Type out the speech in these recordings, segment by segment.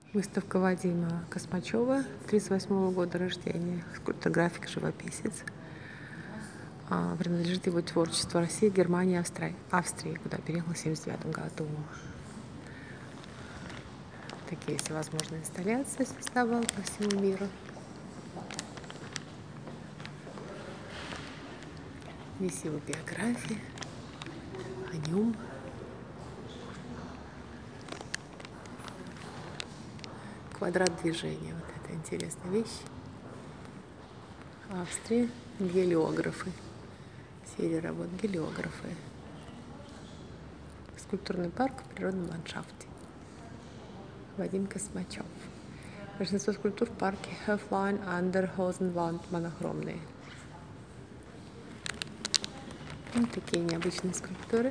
Выставка Вадима Космачева, 1938 года рождения, скульптор-график, живописец. Принадлежит его творчество России, Германии, Австрии, куда переехал в 1979 году. Такие всевозможные инсталляции создавал по всему миру. Здесь его биография, о нем. Квадрат движения. Вот это интересная вещь. Австрия. Гелиографы. Серия работ гелиографы. Скульптурный парк в природном ландшафте. Вадим Космачев. Большинство скульптур в парке Höflein an der Hosenwand монохромные. Вот такие необычные скульптуры.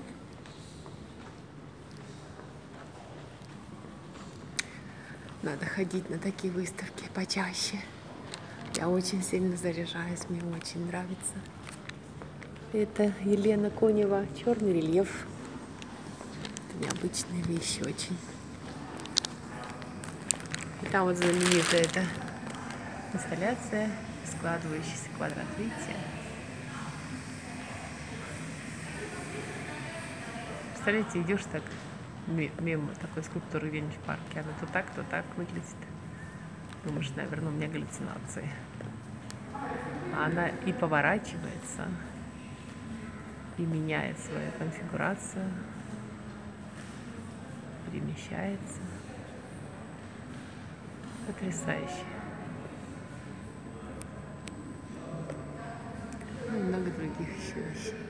Надо ходить на такие выставки почаще. Я очень сильно заряжаюсь, мне очень нравится. Это Елена Конева, черный рельеф. Это необычные вещи очень. И там вот знаменитая эта инсталляция, складывающийся квадрат, видите? Представляете, идешь так мимо такой скульптуры где-нибудь в парке, она то так выглядит. Думаешь, наверное, у меня галлюцинации. А она и поворачивается, и меняет свою конфигурацию, перемещается. Потрясающе. И много других еще вещей.